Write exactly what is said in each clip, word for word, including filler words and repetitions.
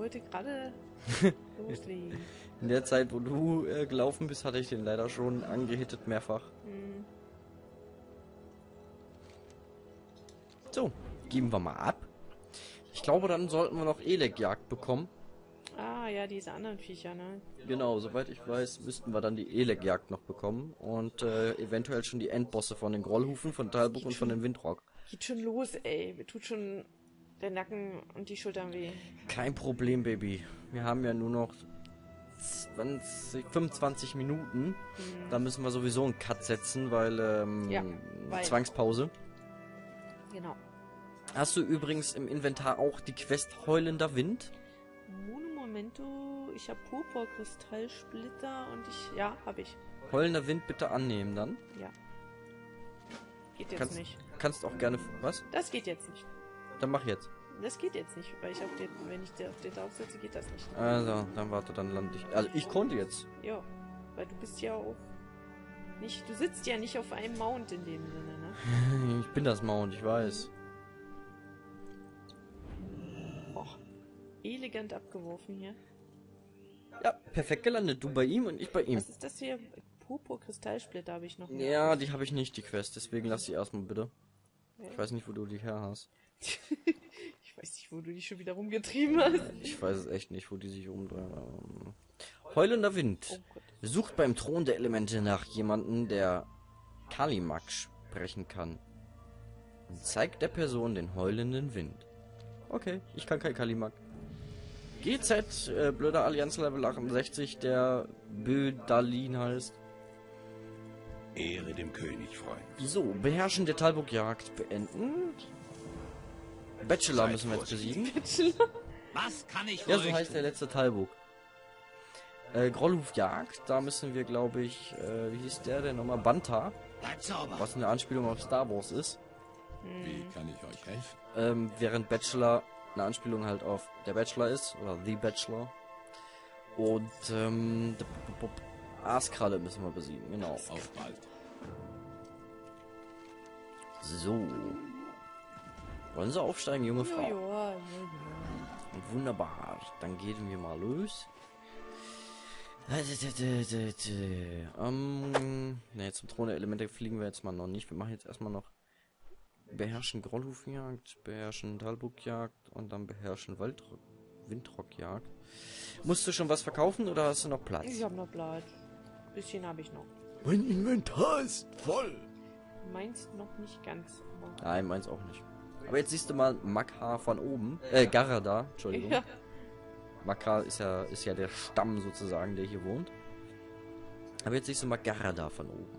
wollte gerade loslegen. In der Zeit, wo du äh, gelaufen bist, hatte ich den leider schon angehittet mehrfach. Hm. So, geben wir mal ab. Ich glaube, dann sollten wir noch Elegjagd bekommen. Ah, ja, diese anderen Viecher, ne? Genau, soweit ich weiß, müssten wir dann die Elegjagd noch bekommen. Und äh, eventuell schon die Endbosse von den Grollhufen, von Talbuk und von den Windrock. Geht schon los, ey. Mir tut schon der Nacken und die Schultern weh. Kein Problem, Baby. Wir haben ja nur noch zwanzig, fünfundzwanzig Minuten. Hm. Da müssen wir sowieso einen Cut setzen, weil, ähm, Ja, weil- Zwangspause. Genau. Hast du übrigens im Inventar auch die Quest Heulender Wind? Mono Momento, ich habe Purpur-Kristallsplitter und ich... Ja, habe ich. Heulender Wind bitte annehmen dann. Ja. Geht jetzt Kannst, nicht. kannst auch gerne... Was? Das geht jetzt nicht. Dann mach jetzt. Das geht jetzt nicht, weil ich auf den... Wenn ich den auf den draufsetze, geht das nicht. Also, dann warte, dann lande ich. Also, ich konnte jetzt. Ja, weil du bist ja auch... Nicht, du sitzt ja nicht auf einem Mount in dem Sinne, ne? Ich bin das Mount, ich weiß. Boah. Elegant abgeworfen hier. Ja, perfekt gelandet. Du bei ihm und ich bei ihm. Was ist das hier? Purpur-Kristallsplitter habe ich noch nicht. Ja, die habe ich nicht, die Quest. Deswegen lass sie erstmal bitte. Ich weiß nicht, wo du die her hast. Ich weiß nicht, wo du dich schon wieder rumgetrieben hast. Ich weiß es echt nicht, wo die sich umdrehen. Heulender Wind. Oh Gott. Sucht beim Thron der Elemente nach jemanden, der Kalimak sprechen kann. Und zeigt der Person den heulenden Wind. Okay, ich kann kein Kalimak. G Z, äh, blöder Allianz Level achtundsechzig, der Bödalin heißt. Ehre dem König, Freund. So, Beherrschen der Talbuk-Jagd beenden. Bachelor müssen wir jetzt besiegen. Was kann ich Ja, so heißt der letzte Talbuk. Äh, Grollhufjagd, da müssen wir, glaube ich, äh, wie hieß der denn nochmal? Banta. Was eine Anspielung auf Star Wars ist. Wie kann ich euch helfen? Ähm, während Bachelor eine Anspielung halt auf der Bachelor ist, oder The Bachelor. Und, ähm, Aaskralle müssen wir besiegen, genau. Auf bald. So. Wollen Sie aufsteigen, junge Frau? Ja, ja, ja. Wunderbar, dann gehen wir mal los. Ähm, ne, zum Thron der Elemente fliegen wir jetzt mal noch nicht. Wir machen jetzt erstmal noch Beherrschen Grollhufjagd, Beherrschen Talbukjagd und dann Beherrschen Waldro Windrockjagd. Musst du schon was verkaufen oder hast du noch Platz? Ich hab noch Blatt. Bisschen habe ich noch. Mein Inventar ist voll. Meins noch nicht ganz. Aber Nein, meins auch nicht. Aber jetzt siehst du mal Makha von oben. Äh, Garada, Entschuldigung. ja. Makha ist ja, ist ja der Stamm sozusagen, der hier wohnt. Aber jetzt siehst du mal Garada von oben.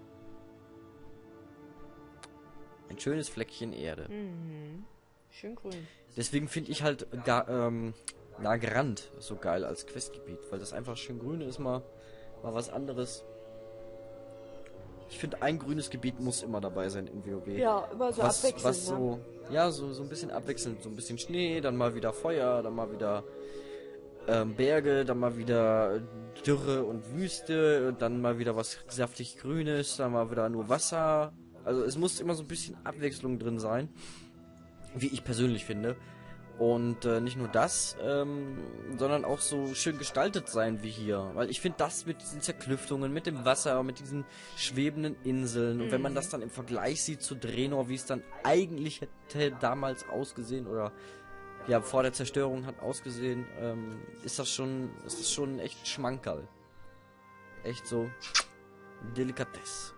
Ein schönes Fleckchen Erde. Mhm. Schön grün. Deswegen finde ich halt Ga ähm, Nagrand so geil als Questgebiet, weil das einfach schön grün ist, mal, mal was anderes. Ich finde, ein grünes Gebiet muss immer dabei sein in WoW. Ja, immer so was, abwechselnd. was so, ja, so, so ein bisschen abwechselnd. So ein bisschen Schnee, dann mal wieder Feuer, dann mal wieder ähm, Berge, dann mal wieder Dürre und Wüste, dann mal wieder was saftig Grünes, dann mal wieder nur Wasser. Also es muss immer so ein bisschen Abwechslung drin sein, wie ich persönlich finde. Und äh, nicht nur das, ähm, sondern auch so schön gestaltet sein wie hier. Weil ich finde das mit diesen Zerklüftungen, mit dem Wasser, mit diesen schwebenden Inseln. Und wenn man das dann im Vergleich sieht zu Draenor, wie es dann eigentlich hätte damals ausgesehen oder ja vor der Zerstörung hat ausgesehen, ähm, ist das schon, ist das schon echt Schmankerl. Echt so Delikatesse.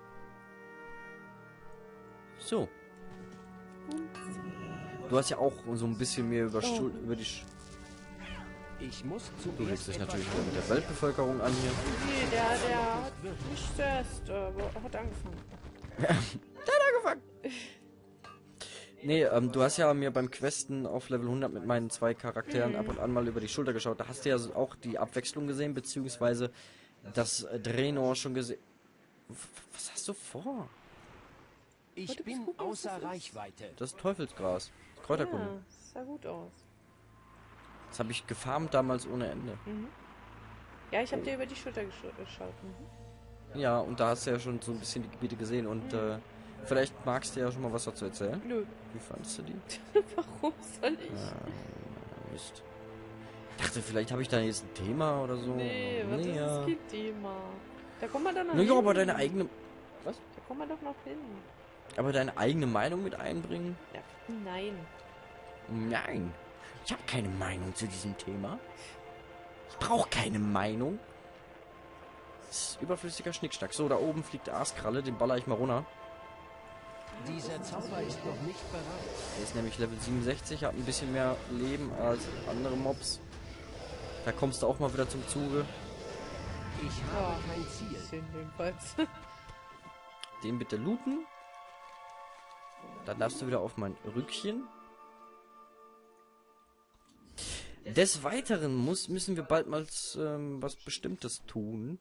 So. Du hast ja auch so ein bisschen mehr über, Oh. Stuhl, über die... Sch Ich muss zu du legst dich natürlich wieder mit der Weltbevölkerung an hier. Nee, der, der hat nicht zuerst, äh, hat angefangen. Nee, ähm, du hast ja mir beim Questen auf Level hundert mit meinen zwei Charakteren Mhm. ab und an mal über die Schulter geschaut. Da hast du ja so auch die Abwechslung gesehen, beziehungsweise das äh, Draenor schon gesehen. W- Was hast du vor? Ich Warte, bin guck mal, was das außer ist. Reichweite. Das Teufelsgras. Das Kräuterkunde. Ja, sah gut aus. Das habe ich gefarmt damals ohne Ende. Mhm. Ja, ich habe dir über die Schulter gesch geschaut. Mhm. Ja, und da hast du ja schon so ein bisschen die Gebiete gesehen und äh, vielleicht magst du ja schon mal was dazu erzählen. Nö. Wie fandest du die? Warum soll ich? Ah, Mist. Ich dachte, vielleicht habe ich da jetzt ein Thema oder so. Nee, was nee, ist ja. das kein Thema? Da kommen wir dann noch Na ja, hin. aber deine eigene... Da kommen wir doch noch hin. Aber deine eigene Meinung mit einbringen? Ja, nein. Nein. Ich habe keine Meinung zu diesem Thema. Ich brauche keine Meinung. Das ist überflüssiger Schnickschnack. So, da oben fliegt der Aaskralle, den baller ich mal runter. Dieser Zauber ist noch nicht bereit. Der ist nämlich Level siebenundsechzig, hat ein bisschen mehr Leben als andere Mobs. Da kommst du auch mal wieder zum Zuge. Ich habe Ja, kein Ziel. bisschen jedenfalls. Den bitte looten. Dann darfst du wieder auf mein Rückchen. Des Weiteren muss, müssen wir bald mal ähm, was Bestimmtes tun.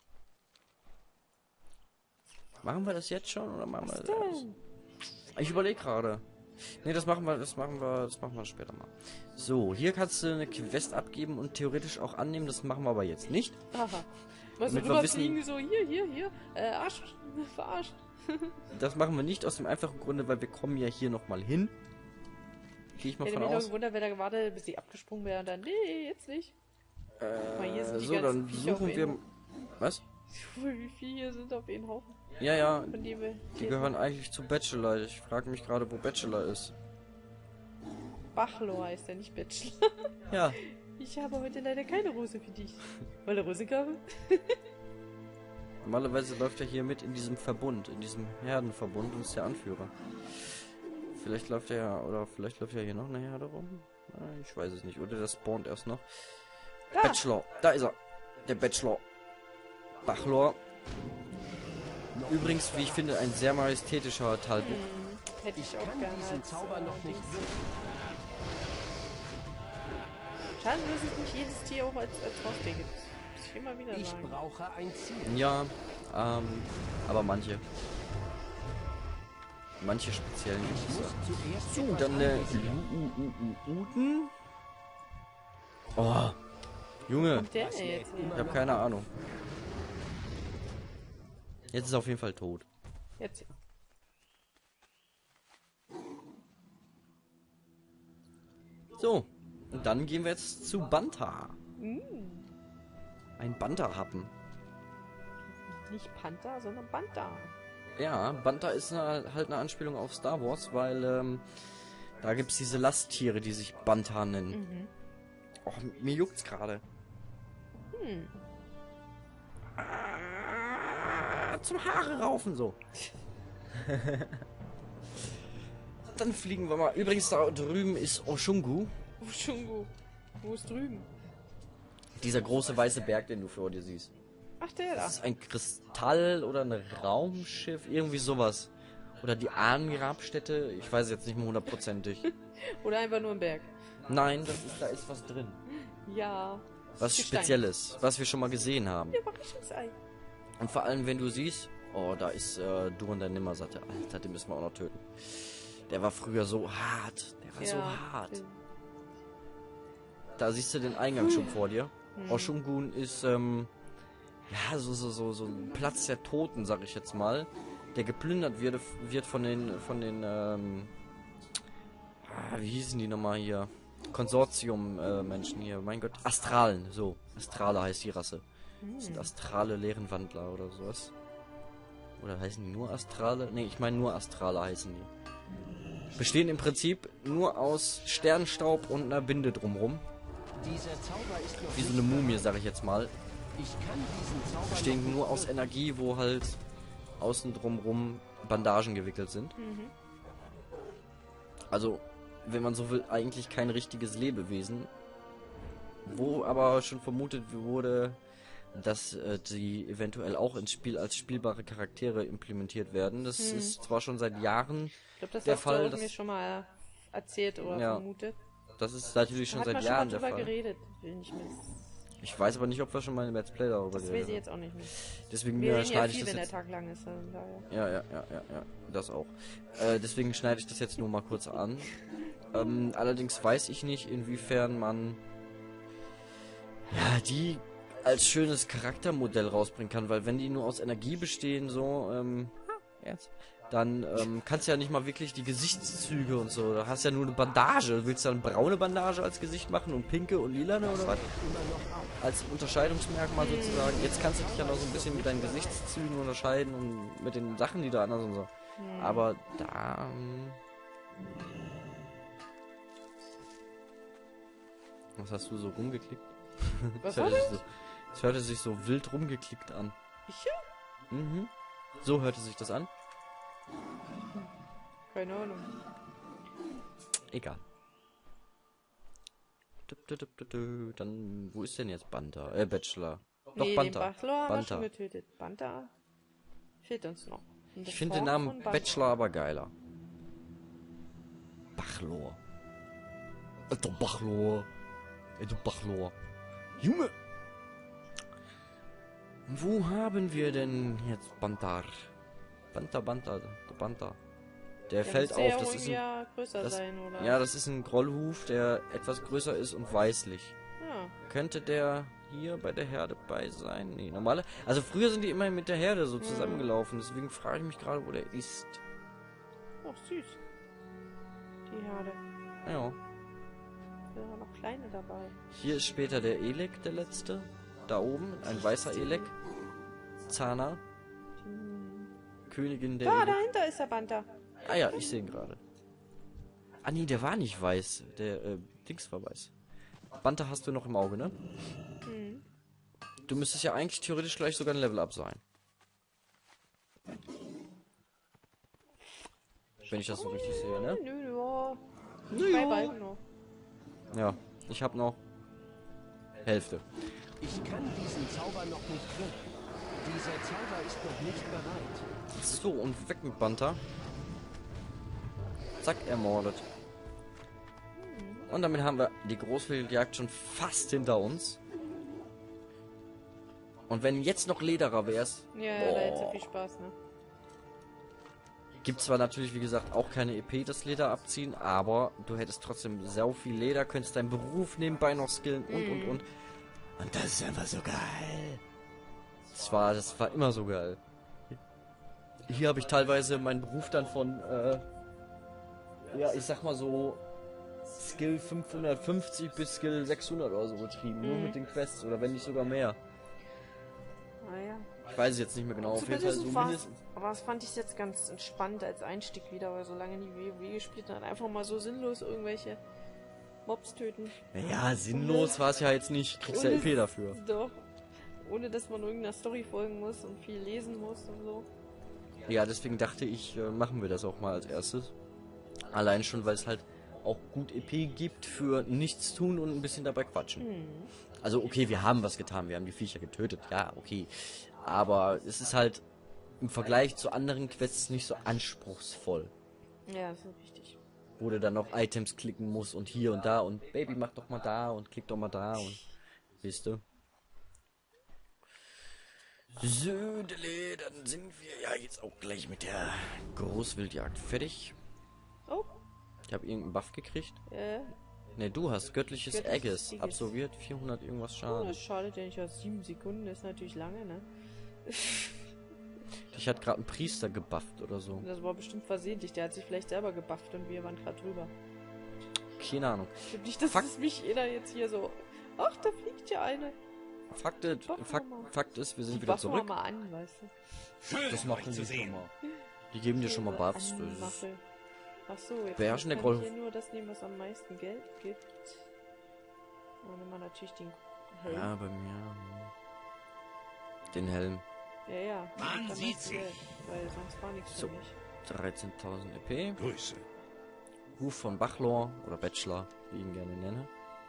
Machen wir das jetzt schon oder machen wir das? Ich überlege gerade. Ne, das machen wir, das machen wir, das machen wir später mal. So, hier kannst du eine Quest abgeben und theoretisch auch annehmen. Das machen wir aber jetzt nicht. Aha. Was Damit wir rüberfliegen, so hier, hier, hier. Äh, Arsch, verarscht. Das machen wir nicht aus dem einfachen Grunde, weil wir kommen ja hier nochmal hin. Gehe ich mal Ich hätte von mich aus. doch gewundert, wer da gewartet, bis sie abgesprungen wäre und dann, nee, jetzt nicht. Mal, hier sind Äh, die so, ganzen dann Viecher suchen auf wir... einen Was? Wie viele hier sind auf einen Haufen? Ja, ja, Von dem wir die gehören eigentlich zu Bachelor. Ich frage mich gerade, wo Bachelor ist. Bachelor heißt der, nicht Bachelor. Ja, Ich habe heute leider keine Rose für dich. Weil der Rosegabe? normalerweise läuft er hier mit in diesem Verbund, in diesem Herdenverbund und ist der Anführer. Vielleicht läuft er ja, oder vielleicht läuft ja hier noch eine Herde rum. Na, ich weiß es nicht. Oder der spawnt erst noch. Da! Bachelor, da ist er. Der Bachelor. Bachelor. Übrigens, wie ich finde, ein sehr majestätischer Talbuch. Hm, hätte ich Ich auch kann gerne diesen als, Zauber äh, noch nicht Dings. wirken. Schade, dass es nicht jedes Tier auch als, als Haustier gibt. Muss ich immer wieder Ich sagen. brauche ein Ziel. Ja, ähm, aber manche. Manche speziellen gibt Ich es. muss zuerst So, etwas dann äh, anvisieren. Uten. Oh, Junge, Kommt der denn jetzt ich hier? habe keine Ahnung. Jetzt ist er auf jeden Fall tot. Jetzt. So, und dann gehen wir jetzt zu Banta. Mm, Ein Banta-Happen. nicht Panther, sondern Banta. Ja, Banta ist eine, halt eine Anspielung auf Star Wars, weil ähm, da gibt es diese Lasttiere, die sich Banta nennen. Mhm. Och, mir juckt's gerade. Hm. Ah, zum Haare raufen so. Dann fliegen wir mal. Übrigens, da drüben ist Oshungu. Ushungu. Wo ist drüben? Dieser große weiße Berg, den du vor dir siehst. Ach, der da. Das ist ein Kristall oder ein Raumschiff, irgendwie sowas. Oder die Ahnengrabstätte, ich weiß jetzt nicht mehr hundertprozentig. Oder einfach nur ein Berg. Nein, das ist, da ist was drin. Ja. Was Gestein. Spezielles, was wir schon mal gesehen haben. Überraschungsei. Und vor allem, wenn du siehst, oh, da ist äh, du und dein Nimmersatte. Alter, den müssen wir auch noch töten. Der war früher so hart. Der war so hart. Da siehst du den Eingang schon vor dir. Hm. Oshungun ist, ähm, ja, so, so, so, so ein Platz der Toten, sag ich jetzt mal. Der geplündert wird, wird von den, von den, ähm, ah, wie hießen die nochmal hier? Konsortium-Menschen hier, mein Gott. Astralen, so. Astrale heißt die Rasse. Das sind astrale Leerenwandler oder sowas. Oder heißen die nur Astrale? Ne, ich meine nur Astrale heißen die. Bestehen im Prinzip nur aus Sternstaub und einer Binde drumrum. Dieser Zauber ist noch Wie so nicht eine Mumie, bereit. sag ich jetzt mal. Ich kann diesen Zauber noch Bestehen nicht nur aus wirken. Energie, wo halt außen drumrum Bandagen gewickelt sind. Mhm. Also, wenn man so will, eigentlich kein richtiges Lebewesen. Wo aber schon vermutet wurde, dass äh, die eventuell auch ins Spiel als spielbare Charaktere implementiert werden. Das Hm. ist zwar schon seit Jahren, Ich glaube, das Der hast Fall, du dass- mir schon mal erzählt oder Ja. vermutet. das ist natürlich Da schon hat seit man Jahren schon der mal drüber Fall. geredet. Will nicht mehr. Ich weiß aber nicht, ob wir schon mal im Let's Play darüber Das weiß geredet ich haben. jetzt auch nicht mehr. Deswegen Wir äh, reden ja schneide ich viel, das wenn der jetzt. Tag lang ist. Also daher. Ja, ja, ja, ja, ja, das auch. Äh, deswegen schneide ich das jetzt nur mal kurz an. Ähm, allerdings weiß ich nicht, inwiefern man ja die als schönes Charaktermodell rausbringen kann, weil wenn die nur aus Energie bestehen, so, ähm, jetzt, dann ähm, kannst du ja nicht mal wirklich die Gesichtszüge und so. Da hast du ja nur eine Bandage. Willst du dann braune Bandage als Gesicht machen und pinke und lilane oder was? Als Unterscheidungsmerkmal sozusagen. Jetzt kannst du dich ja noch so ein bisschen mit deinen Gesichtszügen unterscheiden und mit den Sachen, die du anders und so. Hm. Aber da... Ähm, was hast du so rumgeklickt? Was das, war hörte das? sich so, das hörte sich so wild rumgeklickt an. Ich? Mhm. So hörte sich das an. Keine Ahnung. Egal. Dü, dü, dü, dü, dü. Dann, wo ist denn jetzt Banta? Äh, Bachelor. Doch, Nee, den Banta. Bachelor haben wir Banta. schon getötet. Banta fehlt uns noch. Und Ich das finde den Horn Namen von Banta. Bachelor aber geiler. Bachelor. Alter Bachelor. Ey, du Bachelor. Junge! Wo haben wir denn jetzt Bantar? Banta, Banta, der Banta. Der Der fällt müsste auf. ja Das auch ist irgendwie ein, ja größer das, sein, oder? ja, das ist ein Grollhuf, der etwas größer ist und weißlich. Ja. Könnte der hier bei der Herde bei sein? Nee, normale. Also früher sind die immer mit der Herde so zusammengelaufen. Deswegen frage ich mich gerade, wo der ist. Oh, süß. Die Herde. Ja. Da sind noch kleine dabei. Hier ist später der Elek, der letzte. Da oben, ein weißer Elek. Zana. Königin der Da, Elek. dahinter ist der Banta. Ah ja, ich sehe ihn gerade. Ah nee, der war nicht weiß. Der äh, Dings war weiß. Banta hast du noch im Auge, ne? Hm. Du müsstest ja eigentlich theoretisch gleich sogar ein Level-Up sein. Wenn ich das so richtig sehe, ne? Nö, ja. Nö, Zwei ja. Balken noch. Ja, ich habe noch Hälfte. Ich kann diesen Zauber noch nicht wirken. Dieser Zauber ist noch nicht bereit. So, und weg mit Banta. Zack, ermordet. Und damit haben wir die Großwildjagd schon fast hinter uns. Und wenn jetzt noch Lederer wär's, Ja, ja, da hätte so viel Spaß, ne? gibt zwar natürlich, wie gesagt, auch keine E P, das Leder abziehen, aber du hättest trotzdem sau viel Leder, könntest deinen Beruf nebenbei noch skillen und, und, und. Und das ist einfach so geil. Das war, das war immer so geil. Hier habe ich teilweise meinen Beruf dann von, äh, ja, ich sag mal so, Skill fünfhundertfünfzig bis Skill sechshundert oder so betrieben, nur Mhm. mit den Quests, oder wenn nicht sogar mehr. Naja. Ich weiß es jetzt nicht mehr genau, auf jeden Fall so mindestens. Aber das fand ich jetzt ganz entspannt als Einstieg wieder, weil so lange nie WoW gespielt hat, einfach mal so sinnlos irgendwelche Mobs töten. Naja, sinnlos war es ja jetzt nicht, kriegst ja E P dafür. Doch. Ohne dass man irgendeiner Story folgen muss und viel lesen muss und so. Ja, deswegen dachte ich, äh, machen wir das auch mal als erstes. Allein schon, weil es halt auch gut E P gibt für nichts tun und ein bisschen dabei quatschen. Hm. Also okay, wir haben was getan, wir haben die Viecher getötet, ja, okay. Aber es ist halt im Vergleich zu anderen Quests nicht so anspruchsvoll. Ja, das ist richtig. Wo du dann noch Items klicken musst und hier und da und Baby, mach doch mal da und klick doch mal da und... Weißt du? Södele, dann sind wir ja jetzt auch gleich mit der Großwildjagd fertig. Oh, Ich habe irgendeinen Buff gekriegt. äh, Ne, du hast göttliches Göttliches Egges Egges. absolviert, vierhundert irgendwas oh, Schaden. das schadet ja nicht aus sieben Sekunden, das ist natürlich lange, ne? Ich hatte gerade einen Priester gebufft oder so. Das war bestimmt versehentlich, der hat sich vielleicht selber gebufft und wir waren gerade drüber. Keine Ahnung. Ich glaub nicht, dass Fuck. es mich jeder jetzt hier so... Ach, da fliegt ja eine. Fakt, ist- Buffen Fakt, wir mal. Fakt ist, wir sind Die wieder buffen wir zurück. mal an, weißt du. Das machen wir schon mal. Die geben dir schon mal Buffs. Das ist Anmache. Ach so, jetzt Beherrschen der kann ich Groll- hier nur das nehmen, was am meisten Geld gibt. Dann nehmen wir natürlich den Helm. ja, bei mir. Den Helm. Ja, ja. Man dann sieht hast du Geld, weil sonst war nichts So. für mich. dreizehntausend E P. Grüße. Huf von Bachelor oder Bachelor, wie ich ihn gerne nenne.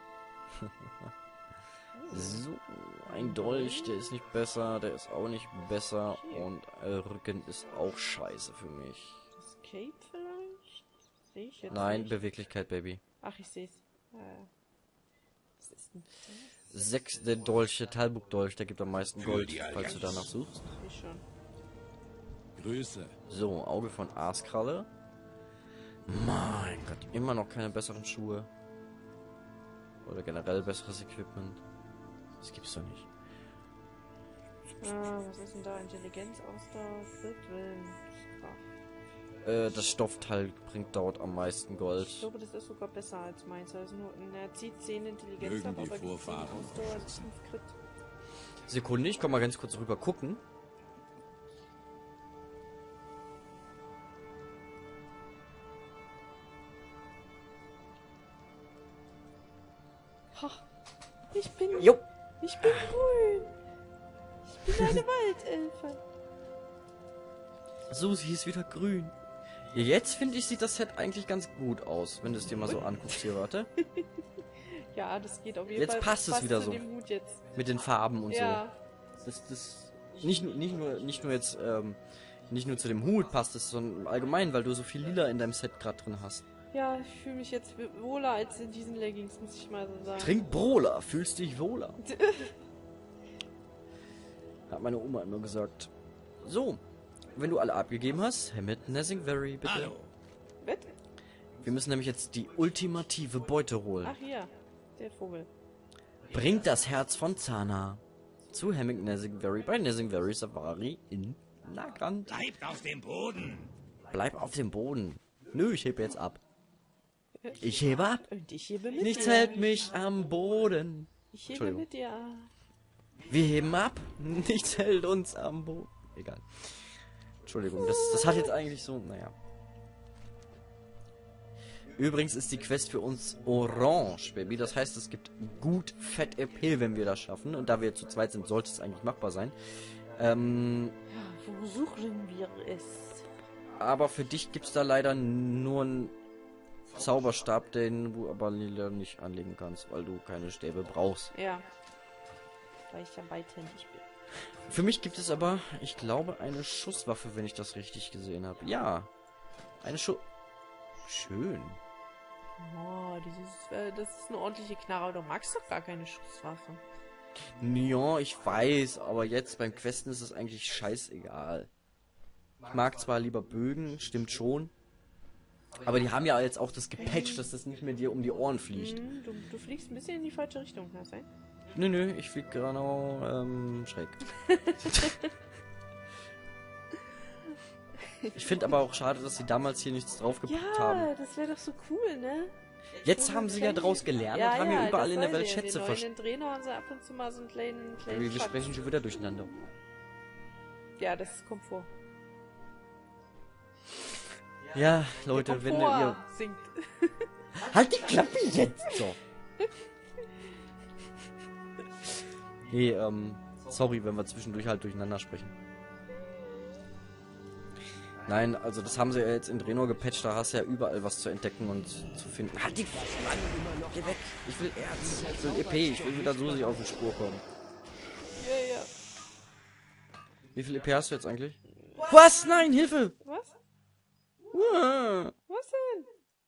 So, ein Dolch, der ist nicht besser, der ist auch nicht besser und äh, Rücken ist auch scheiße für mich. Das Cape vielleicht? Sehe ich jetzt Nein, nicht. Beweglichkeit, Baby. Ach, ich sehe es. Äh, was ist denn das? Sechs, der Dolch, der Talbuk-Dolch, der gibt am meisten Für Gold, die falls du Allianz. danach suchst. Sehe ich schon. Grüße. So, Auge von Aaskralle. Mein Gott, immer noch keine besseren Schuhe. Oder generell besseres Equipment. Das gibt's doch nicht. Ah, was ist denn da? Intelligenz, Ausdauer, Willenskraft. Äh, das Stoffteil bringt dort am meisten Gold. Ich glaube, das ist sogar besser als meins. Also nur, er zieht zehn Intelligenz Mögen ab, die aber gibt zehn Vorfahren Ausdauer, also fünf Crit. Sekunde, ich komm mal ganz kurz rüber gucken. Ha, ich bin... Jo! Ich bin grün. Ich bin eine Waldelfe. So, sie ist wieder grün. Ja, jetzt finde ich, sieht das Set eigentlich ganz gut aus, wenn du es dir mal so anguckst hier, warte. Ja, das geht auf jeden Jetzt Fall. passt es wieder zu so. dem Hut jetzt. Mit den Farben und Ja. so. Das, das, nicht, nicht nur, nicht nur jetzt, ähm, nicht nur zu dem Hut passt es, sondern allgemein, weil du so viel Lila in deinem Set gerade drin hast. Ja, ich fühle mich jetzt wohler als in diesen Leggings, muss ich mal so sagen. Trink Brola, fühlst dich wohler. Hat meine Oma immer gesagt. So, wenn du alle abgegeben hast, Hammett Nessingberry, bitte. Hallo. Wett? Wir müssen nämlich jetzt die ultimative Beute holen. Ach hier, der Vogel. Bringt das Herz von Zana zu Hammett Nessingberry bei Nessingberry Safari in Nagrand. Bleibt auf dem Boden. Bleib auf dem Boden. Nö, ich hebe jetzt ab. Ich hebe ab. Und ich hebe mit Nichts dir. hält mich am Boden. Ich hebe Entschuldigung. mit dir. Wir heben ab. Nichts hält uns am Boden. Egal. Entschuldigung, das, das hat jetzt eigentlich so, naja. Übrigens ist die Quest für uns orange, Baby. Das heißt, es gibt gut fett E P, wenn wir das schaffen. Und da wir zu zweit sind, sollte es eigentlich machbar sein. Ähm, Ja, wo suchen wir es? aber für dich gibt es da leider nur einen Zauberstab, den du aber Lila nicht anlegen kannst, weil du keine Stäbe brauchst. Ja. Weil ich ja beidhändig bin. Für mich gibt es aber, ich glaube, eine Schusswaffe, wenn ich das richtig gesehen habe. Ja. Eine Schuss... Schön. Oh, dieses, äh, das ist eine ordentliche Knarre. Du magst doch gar keine Schusswaffe. Ja, ich weiß, aber jetzt beim Questen ist es eigentlich scheißegal. Ich mag zwar lieber Bögen, stimmt schon. Aber die haben ja jetzt auch das gepatcht, dass das nicht mehr dir um die Ohren fliegt. Hm, du, du fliegst ein bisschen in die falsche Richtung, kann das sein? Nö, nö, ich flieg genau ähm, schräg. Ich finde aber auch schade, dass sie damals hier nichts draufgepackt haben. Ja, das wäre doch so cool, ne? Jetzt haben sie ja draus gelernt und haben ja überall in der Welt Schätze versteckt. versteckt. In den Trainer haben sie ab und zu mal so einen kleinen, kleinen Wir Schatz. sprechen schon wieder durcheinander. Ja, das kommt vor. Ja, Leute, Kommt wenn vor, ihr... singt. Halt die Klappe jetzt! So. Nee, ähm, sorry, wenn wir zwischendurch halt durcheinander sprechen. Nein, also das haben sie ja jetzt in Draenor gepatcht, da hast du ja überall was zu entdecken und zu finden. Halt die Mann, geh weg! Ich will Erz, ich will E P, ich will wieder Susi auf die Spur kommen. Ja, ja. Wie viel E P hast du jetzt eigentlich? Was? Nein, Hilfe! Was? Uh, Was denn?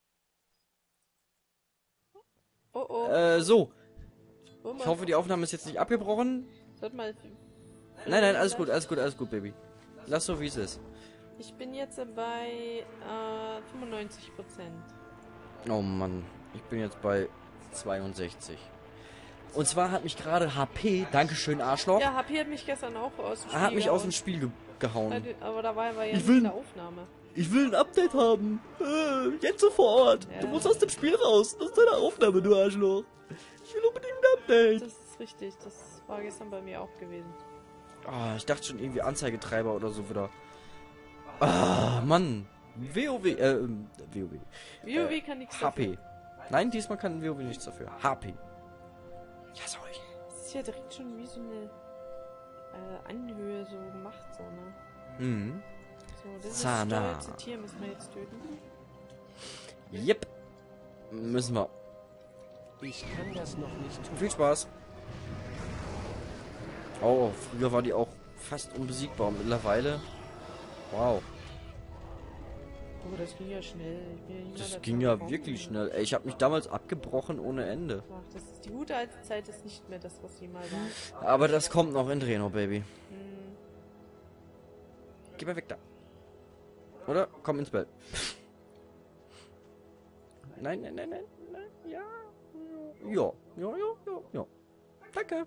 Oh oh. äh, so. oh Ich hoffe, die Aufnahme ist jetzt nicht abgebrochen. Warte mal. Nein, nein, alles gut, alles gut, alles gut, Baby. Lass so, wie es ist. Ich bin jetzt bei äh, fünfundneunzig Prozent. Oh Mann, ich bin jetzt bei zweiundsechzig. Und zwar hat mich gerade H P, Dankeschön Arschloch, Ja, H P hat mich gestern auch aus dem Spiel er hat mich aus dem gehauen. Spiel ge gehauen. Aber da war er ja Ich nicht will- in der Aufnahme. Ich will ein Update haben. Äh, jetzt sofort. Ja. Du musst aus dem Spiel raus. Das ist deine Aufnahme, du Arschloch. Ich will unbedingt ein Update. Das ist richtig, das war gestern bei mir auch gewesen. Ah, ich dachte schon irgendwie Anzeigetreiber oder so wieder. Ah, Mann. WoW, äh, ähm, WoW. WoW kann nichts H P. dafür. Nein, diesmal kann WoW nichts dafür. H P. Ja, sorry. Das ist ja direkt schon wie so eine äh, Anhöhe so gemacht, so, ne? Mhm. So, das Zana. ist stolze Tier müssen wir jetzt töten. Yep. Müssen wir. Ich kann das noch nicht tun. Viel Spaß. Oh, früher war die auch fast unbesiegbar. Und mittlerweile. Wow. Oh, das ging ja schnell. Ich bin ja nicht mal Das dazu ging ja gekommen. wirklich schnell. Ey, ich habe mich damals abgebrochen ohne Ende. Ach, das ist die gute alte Zeit ist nicht mehr das, was sie mal war. Aber das kommt noch in Draenor, Baby. Hm, Geh mal weg da. Oder? Komm ins Bett. Nein, nein, nein, nein, nein. Ja. Ja. Ja, ja, ja, ja. Danke.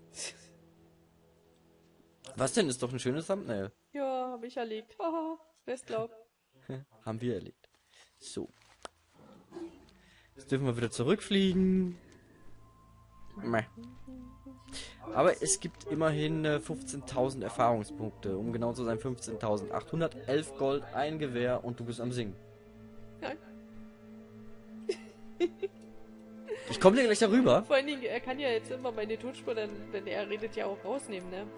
Was denn? Ist doch ein schönes Thumbnail. ja, hab ich erlebt. Haha, wer es glaubt. Haben wir erledigt. So. Jetzt dürfen wir wieder zurückfliegen. Meh. Aber es gibt immerhin äh, fünfzehntausend Erfahrungspunkte. Um genau zu sein, fünfzehntausendachthundertelf Gold, ein Gewehr und du bist am Singen. Nein. Ich komme dir gleich darüber. Vor allen Dingen, er kann ja jetzt immer meine Tonspur, dann, wenn er redet, ja auch rausnehmen, ne?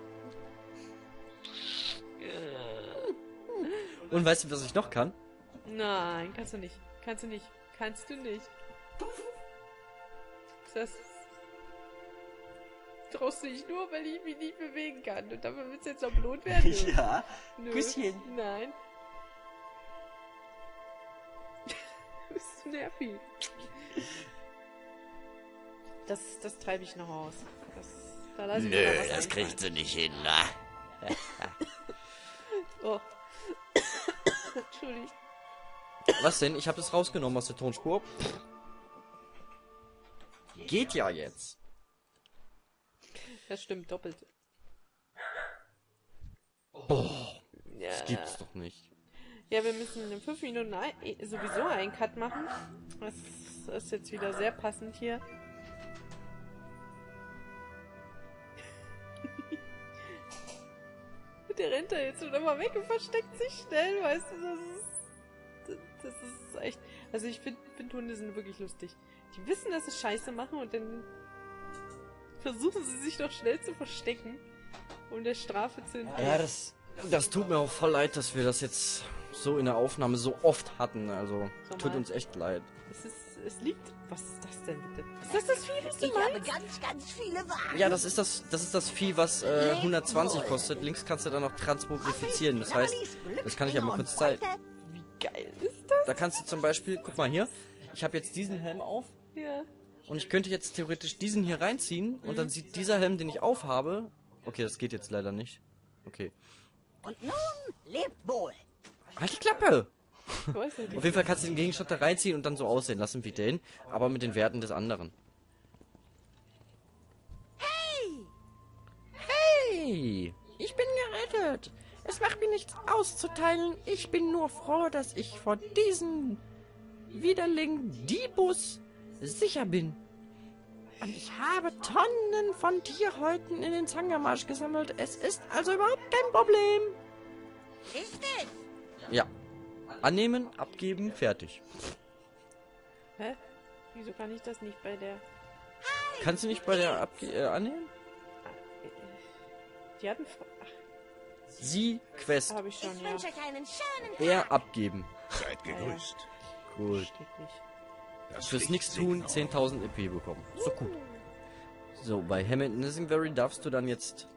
Und weißt du, was ich noch kann? Nein, kannst du nicht. Kannst du nicht. Kannst du nicht. Das traust du dich nur, weil ich mich nicht bewegen kann. Und dafür willst du jetzt noch belohnt werden? Ja, Nö. Küsschen. Nein. Du bist zu nervig. Das, das treibe ich noch aus. Das, da lasse ich Nö, mir noch was das einfallen. kriegst du nicht hin, na. Oh. Entschuldigt. Was denn? Ich habe das rausgenommen aus der Tonspur. Geht ja jetzt. Das stimmt, doppelt. Boah, Ja. das gibt's doch nicht. Ja, wir müssen in fünf Minuten ein, sowieso einen Cut machen. Das ist jetzt wieder sehr passend hier. Der rennt da jetzt schon immer weg und versteckt sich schnell, weißt du, das ist, das ist echt, also ich finde, find Hunde sind wirklich lustig. Die wissen, dass sie Scheiße machen und dann versuchen sie sich doch schnell zu verstecken, um der Strafe zu entgehen. Ja, das, das tut mir auch voll leid, dass wir das jetzt so in der Aufnahme so oft hatten. Also, tut Normal. uns echt leid. Es ist, es liegt, was ist das denn bitte? Ist das das Vieh, was du Ich habe meinst? ganz, ganz viele Waren. Ja, das ist das, das ist das Vieh, was äh, hundertzwanzig kostet. Links kannst du dann noch transmogrifizieren. Das heißt, das kann ich ja mal kurz zeigen. Wie geil ist das? Da kannst du zum Beispiel, guck mal hier, ich habe jetzt diesen Helm auf Ja. und ich könnte jetzt theoretisch diesen hier reinziehen und dann sieht dieser Helm, den ich aufhabe, okay, das geht jetzt leider nicht. Okay. Und nun lebt wohl. Halt die Klappe! Ich weiß nicht. Auf jeden Fall kannst du den Gegenstand da reinziehen und dann so aussehen lassen wie den, aber mit den Werten des anderen. Hey! Hey, ich bin gerettet. Es macht mir nichts auszuteilen. Ich bin nur froh, dass ich vor diesem Widerling Diebus sicher bin. Und ich habe Tonnen von Tierhäuten in den Zangermarsch gesammelt. Es ist also überhaupt kein Problem. Richtig. Ja. Annehmen, abgeben, fertig. Hä? Wieso kann ich das nicht bei der... Kannst du nicht bei der abge äh, annehmen? Die hatten... Ach, Sie, Quest, habe ich schon, Ich ja. wünsche euch einen schönen Tag. er abgeben. Seid gegrüßt. Gut. Steht nicht. Das Fürs Licht nichts segne tun euch. zehntausend E P bekommen. So gut. So, bei Hamilton Nissingbury darfst du dann jetzt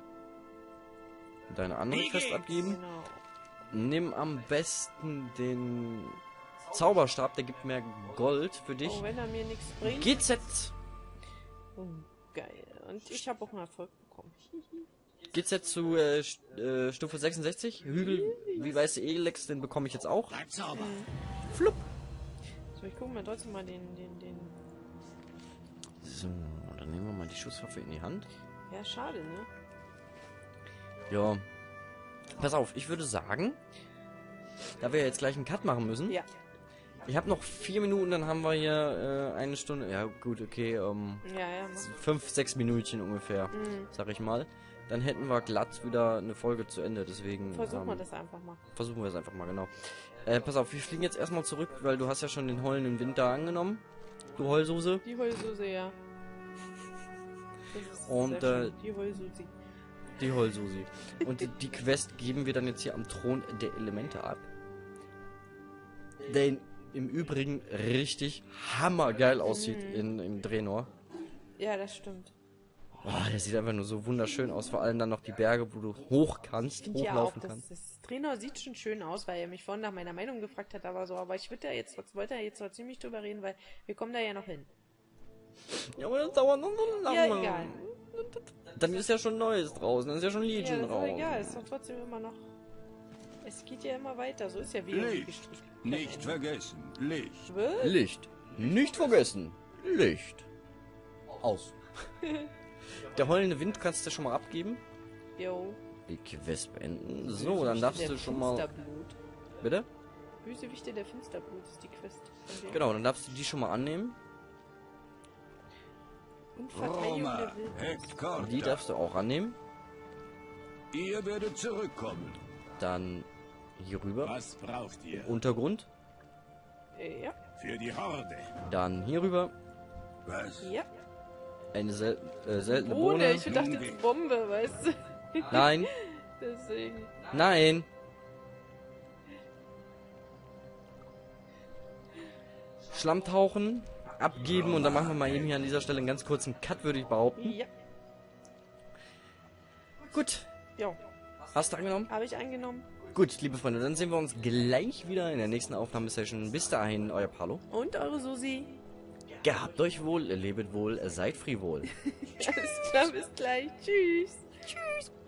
deine andere Quest abgeben. Genau. Nimm am besten den Zauberstab, der gibt mehr Gold für dich. Oh, wenn er mir nichts bringt. G Z. Oh, geil. Und ich habe auch einen Erfolg bekommen. G Z zu äh, St- äh, Stufe sechsundsechzig. Hügel wie weiße Elex, den bekomme ich jetzt auch. Bleib sauber. Flupp. So, ich gucke mir trotzdem mal den, den, den... So, dann nehmen wir mal die Schusswaffe in die Hand. Ja, schade, ne? Ja. Pass auf, ich würde sagen, da wir jetzt gleich einen Cut machen müssen. Ja. Ich habe noch vier Minuten, dann haben wir hier äh, eine Stunde. Ja, gut, okay. Ähm, Ja, ja, mach. fünf, sechs Minütchen ungefähr, Mhm. sag ich mal. Dann hätten wir glatt wieder eine Folge zu Ende. Deswegen Versuchen ähm, wir das einfach mal. versuchen wir es einfach mal, genau. Äh, pass auf, wir fliegen jetzt erstmal zurück, weil du hast ja schon den heulenden Wind da angenommen. Du Heulsuse. Die Heulsuse, ja. Das ist Und, sehr äh, schön. Die Heulsuse. Die Heulsusi. Und die, die Quest geben wir dann jetzt hier am Thron der Elemente ab. Der in, im Übrigen richtig hammergeil aussieht Mhm. in, im Draenor. Ja, das stimmt. Boah, der sieht einfach nur so wunderschön aus. Vor allem dann noch die Berge, wo du hoch kannst, Ja, auch, hochlaufen das, kannst. das Trainer sieht schon schön aus, weil er mich vorhin nach meiner Meinung gefragt hat, aber so, aber ich würde da jetzt, wollte da jetzt noch ziemlich drüber reden, weil wir kommen da ja noch hin. Ja, aber das dauert noch so lange. Ja, egal. Dann ist ja schon Neues draußen, dann ist ja schon Ja, Legion das ist doch raus. egal, ist doch trotzdem immer noch. Es geht ja immer weiter, so ist ja wie Licht. Nicht vergessen. Licht. Was? Licht. Nicht vergessen. Licht. Aus. Der heulende Wind kannst du schon mal abgeben. Jo. Die Quest beenden. So, dann darfst Der du schon mal... Pusterblut. Bitte? Bösewichte der Finsterblut ist die Quest. von denen. Genau, dann darfst du die schon mal annehmen. Und Verteidigung Roma, der Wildnis. Hector, Die darfst du auch annehmen. ihr werdet zurückkommen. Dann hier rüber. Was braucht ihr? Untergrund. Äh, ja, Für die Horde. Dann hier rüber. Was? ja. Eine sel äh, seltene Bohne, Bohne. ich dachte jetzt Bombe, weißt du? Nein, Deswegen. nein. Schlammtauchen, abgeben und dann machen wir mal eben hier an dieser Stelle einen ganz kurzen Cut, würde ich behaupten. Ja, Gut, ja, hast du angenommen? habe ich eingenommen. Gut, liebe Freunde, dann sehen wir uns gleich wieder in der nächsten Aufnahmesession. Bis dahin, euer Palo. Und eure Susi. Gehabt euch wohl, lebet wohl, seid frivol. Alles klar, bis gleich. Tschüss. Tschüss.